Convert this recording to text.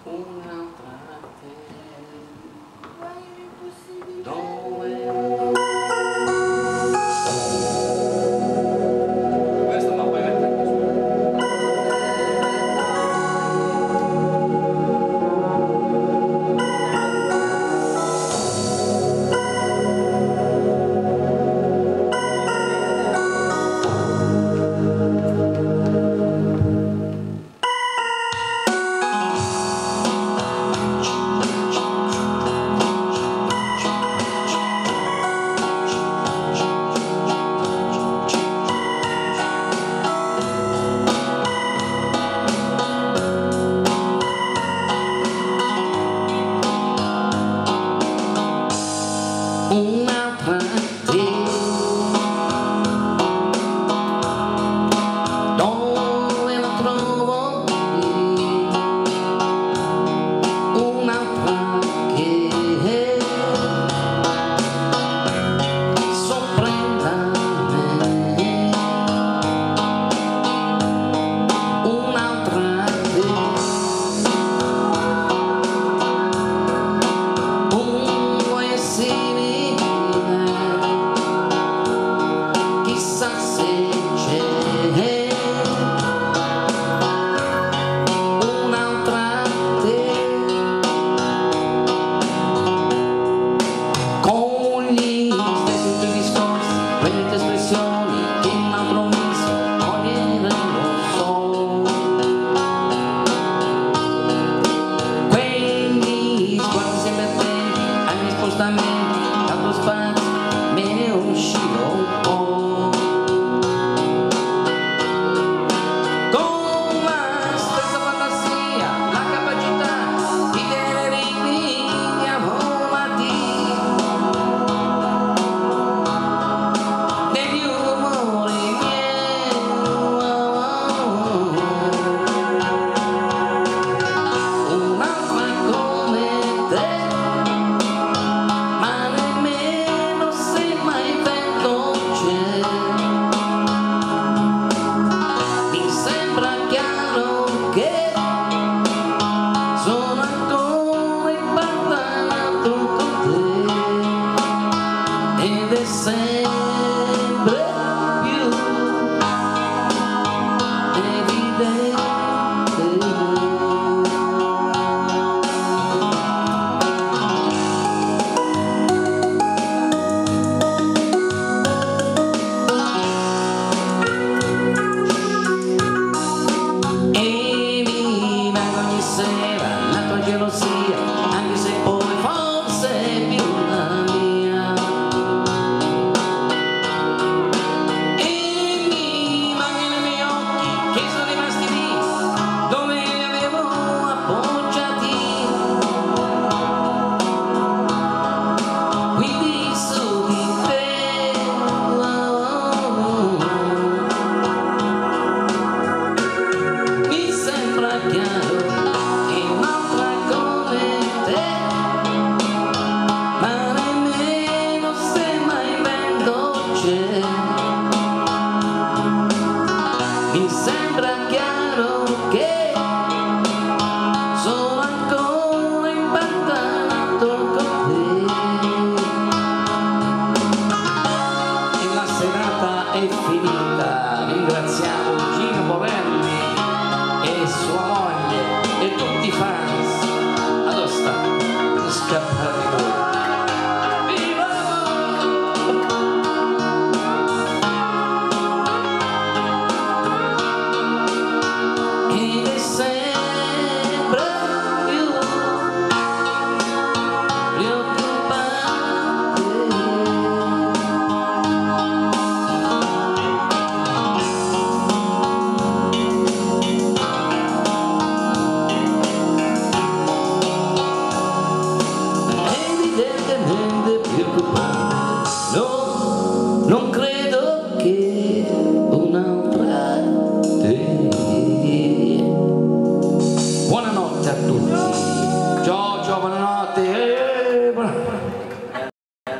un'altra te. Questo non puoi mettere qui su. Un'altra te, dove la trovo lì, un'altra che sorprenda me, un'altra te, un vuoi simile. Chissà se c'è un'altra te, con gli stessi discorsi, quelle espressioni che un altro viso cogliere lo so, quegli sguardi sempre attenti ai miei spostamenti, l'altro spazio me ne uscirò un po'. Ed è sempre più evidente. E mi manca ogni sera la tua gelosia, anche se poi forse è più la mia. Mi sembra chiaro